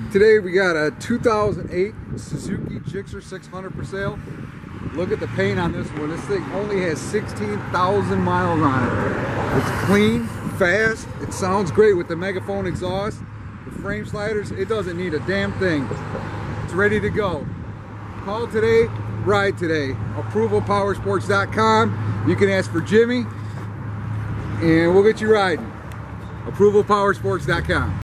Today we got a 2008 Suzuki GSXR for sale. Look at the paint on this one. This thing only has 16,000 miles on it. It's clean, fast, it sounds great with the megaphone exhaust, the frame sliders. It doesn't need a damn thing. It's ready to go. Call today, ride today. ApprovalPowersports.com. You can ask for Jimmy and we'll get you riding. ApprovalPowersports.com.